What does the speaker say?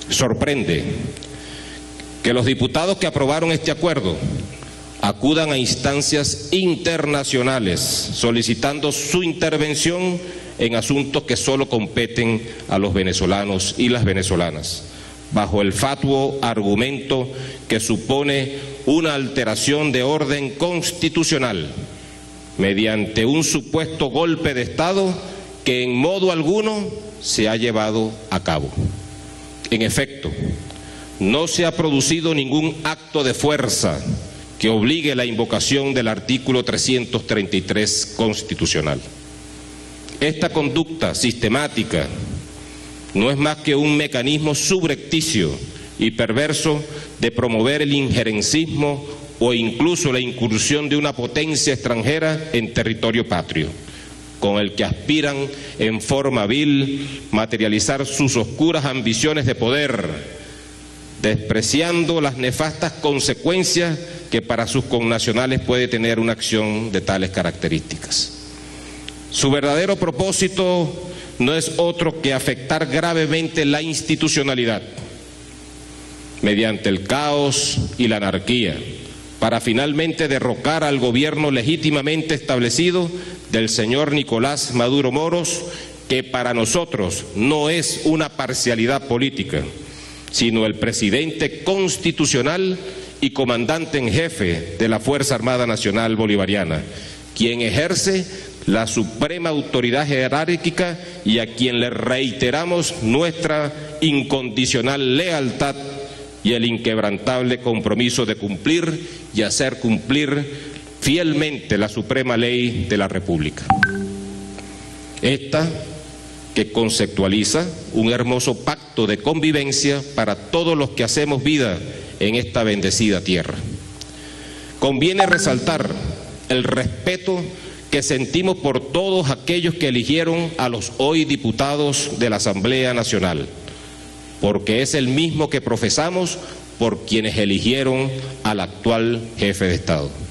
Sorprende que los diputados que aprobaron este acuerdo acudan a instancias internacionales solicitando su intervención en asuntos que solo competen a los venezolanos y las venezolanas, bajo el fatuo argumento que supone una alteración de orden constitucional mediante un supuesto golpe de Estado que en modo alguno se ha llevado a cabo. En efecto, no se ha producido ningún acto de fuerza que obligue la invocación del artículo 333 constitucional. Esta conducta sistemática no es más que un mecanismo subrepticio y perverso de promover el injerencismo o incluso la incursión de una potencia extranjera en territorio patrio, con el que aspiran en forma vil materializar sus oscuras ambiciones de poder, despreciando las nefastas consecuencias que para sus connacionales puede tener una acción de tales características. Su verdadero propósito no es otro que afectar gravemente la institucionalidad mediante el caos y la anarquía, para finalmente derrocar al gobierno legítimamente establecido del señor Nicolás Maduro Moros, que para nosotros no es una parcialidad política, sino el presidente constitucional y comandante en jefe de la Fuerza Armada Nacional Bolivariana, quien ejerce la suprema autoridad jerárquica y a quien le reiteramos nuestra incondicional lealtad y el inquebrantable compromiso de cumplir y hacer cumplir fielmente la suprema ley de la República. Esta que conceptualiza un hermoso pacto de convivencia para todos los que hacemos vida en esta bendecida tierra. Conviene resaltar el respeto que sentimos por todos aquellos que eligieron a los hoy diputados de la Asamblea Nacional, porque es el mismo que profesamos por quienes eligieron al actual jefe de Estado.